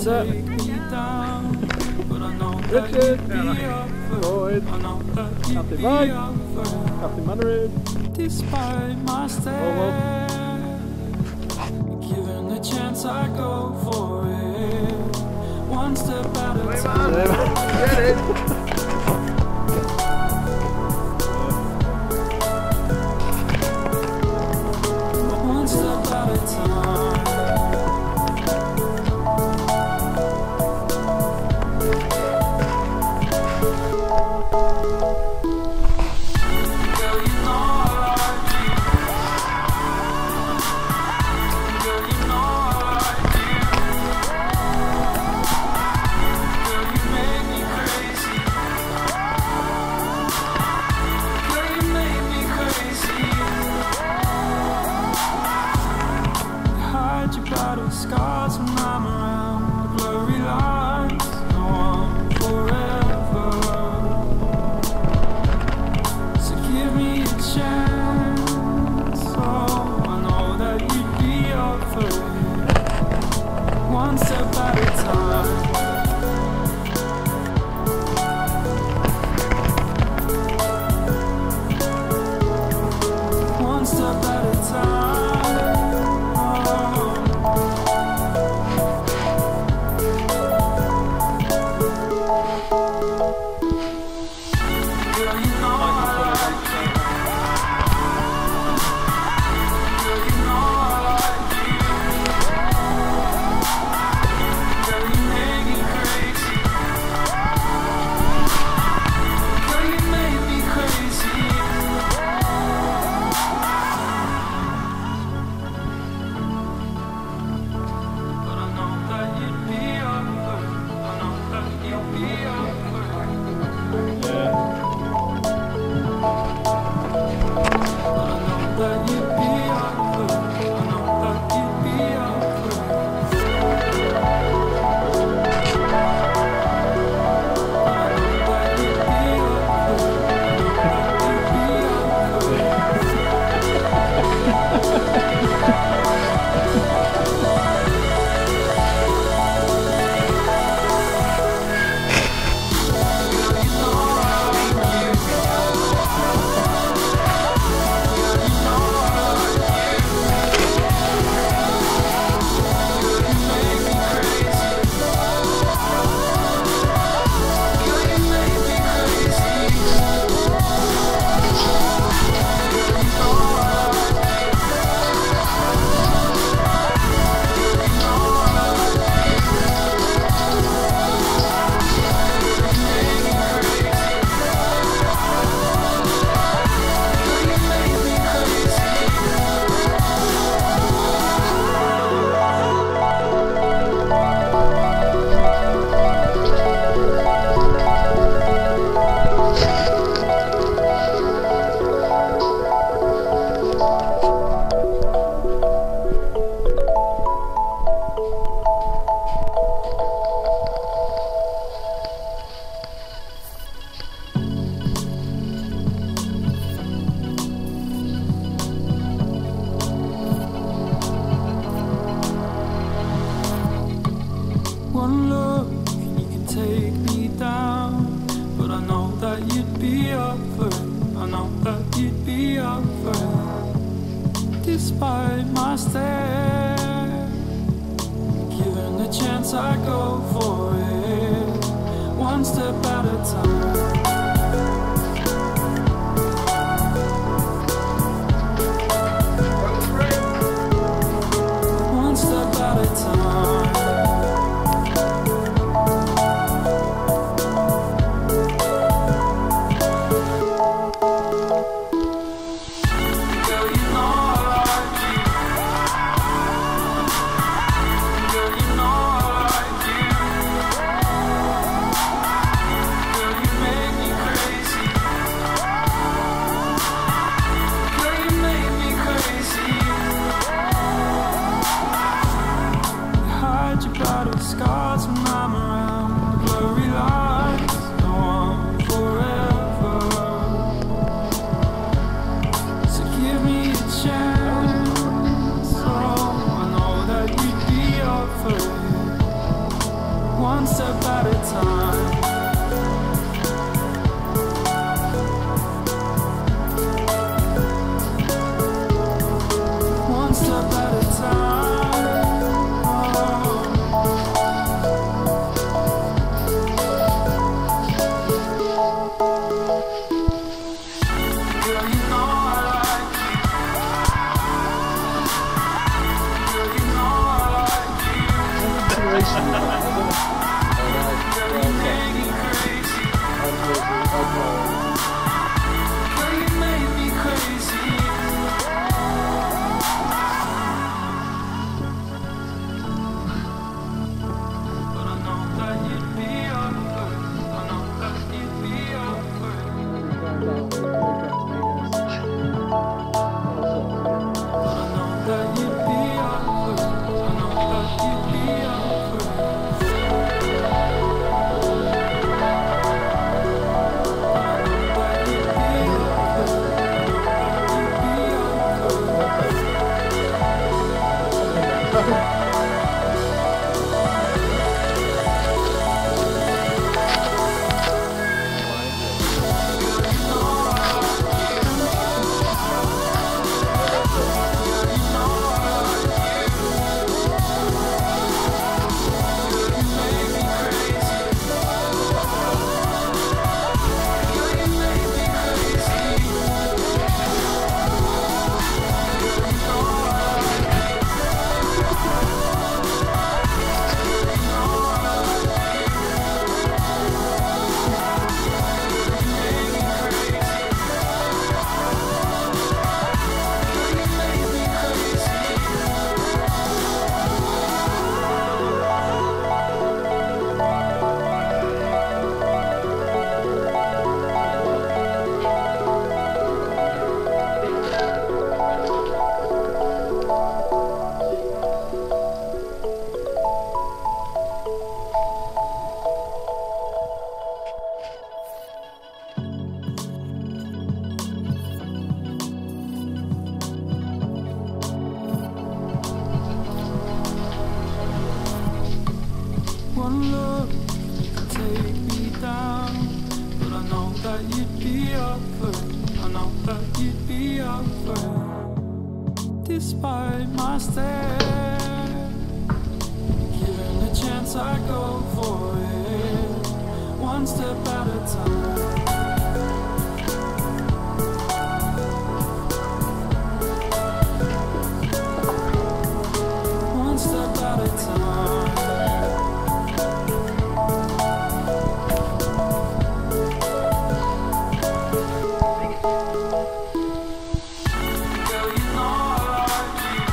set. Richard, Lloyd, Captain Mike, Captain Mannering. Despite my stand, given the chance I go for it. One step at a time. Get it! One step at a time. Scars when I'm around, the blurry lines go on forever. So give me a chance, oh, I know that you'd be up for it. One step at a time. One step at a time. One look and you can take me down, but I know that you'd be up for it. I know that you'd be up for it. Despite my stare, given the chance I go for it. One step at a time. One step at a time. Scars when I'm around, the blurry lines go on forever. So give me a chance, oh, I know that you'd be up for it. one step at a time. One step at a time. Girl, you know I like you. Girl, you know I like you. Girl, you make me crazy. Girl, you make me crazy. But I know that you'd be up for it. I know that you'd be up for it. But I know that you'd be up for it. I know that you'd be up for it. But I know that you'd be up for it. I know that you'd be up for it. One look can take me down, but I know that you'd be up for it. I know that you'd be up for it. Despite my stare, given a chance I go for it. One step at a time. One step at a time. Girl, you know I like you.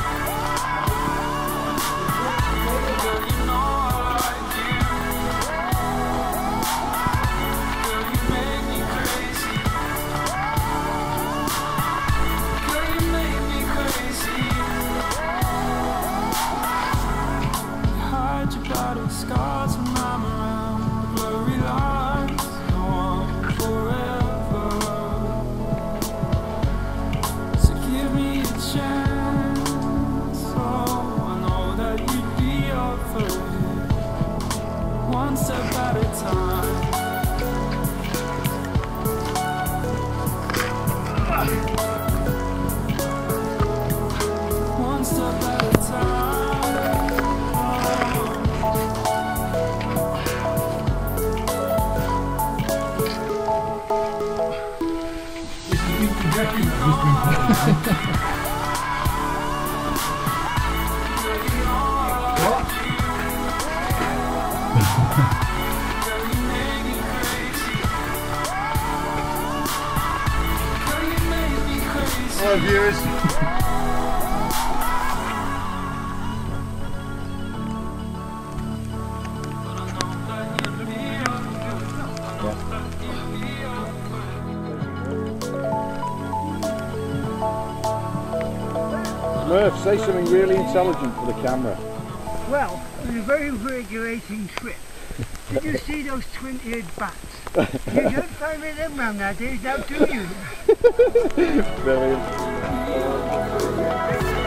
Girl, you know I like you. Girl, you make me crazy. Girl, you make me crazy. You hide your battle scars when I'm around. The blurry lines go on forever. So give me a chance. Oh, I know that you'd be up for it. One step at a time. One step at a time. Hello viewers. Murph, say something really intelligent for the camera. Well, it was a very invigorating trip. Did you see those twin-eared bats? You don't find them around nowadays, now do you? Brilliant.